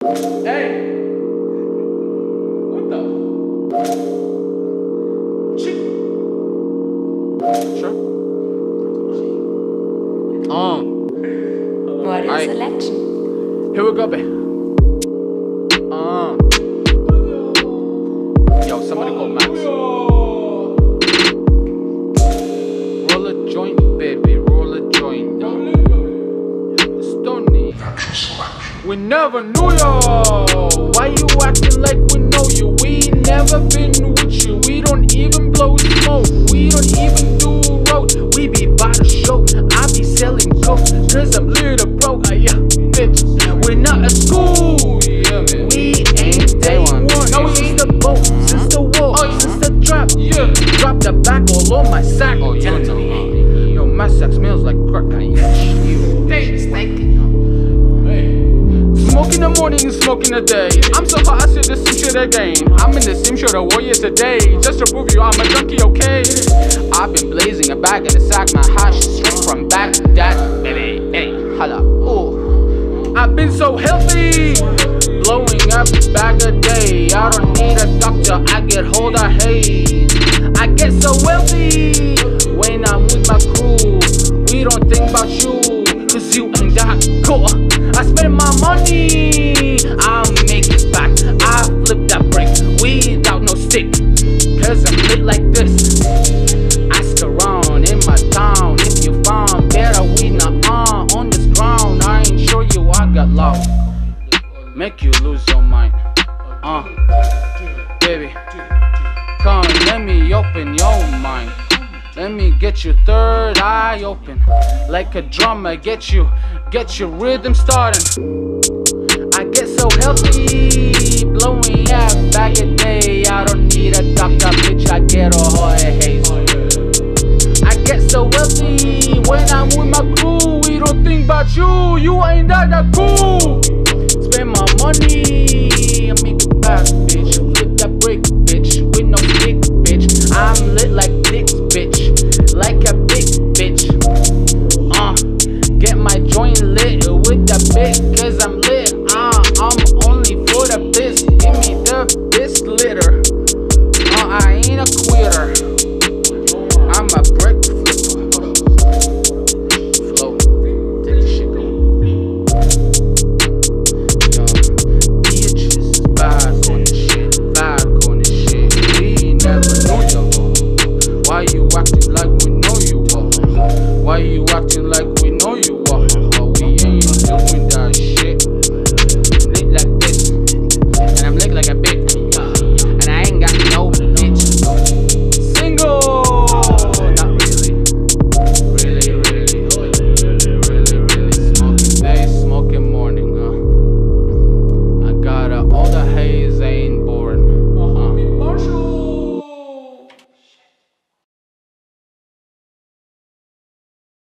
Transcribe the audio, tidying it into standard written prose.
Hey! What the? Sure. What is Alright. selection? Here we go, babe. Yo, somebody call Max. Roll a joint, baby, roll a joint. Stoney. We never knew you. Why you acting like we know you? We never been with you. We don't even blow smoke. We don't even do road. We be by the show. I be selling coke, cause I'm little broke. Yeah, bitch. We're not at school. Yeah, man. We ain't day one. No, since the boat, since the wall, since the trap. Yeah, drop the back all on my sack. Oh, you know. Yo, my sack smells like crack. You stinking. Smoke in the morning, smoke in the day. I'm so hot, I see the same shit again. I'm in the same shirt I wore yesterday, just to prove you I'm a junkie, okay? I've been blazing a bag in the sack, my hash straight from Baghdad. Baby, hey, holla, ooh. I've been so healthy, blowing up a bag a day. I don't need a doctor, I get hold of haze. I get so wealthy when I'm with my crew. We don't think about you, cause you ain't that cool. I spend my money, I'll make it back. I flip that brick without no stick, cause I'm lit like this. Ask around in my town if you found better. We not on this ground. I ain't show you I got love, make you lose your mind. Baby, come let me open your mind. Let me get your third eye open, like a drummer, get your rhythm starting. I get so healthy, blowing out back a day. I don't need a doctor, bitch, I get a whole haze. I get so wealthy when I'm with my crew. We don't think about you, you ain't that cool.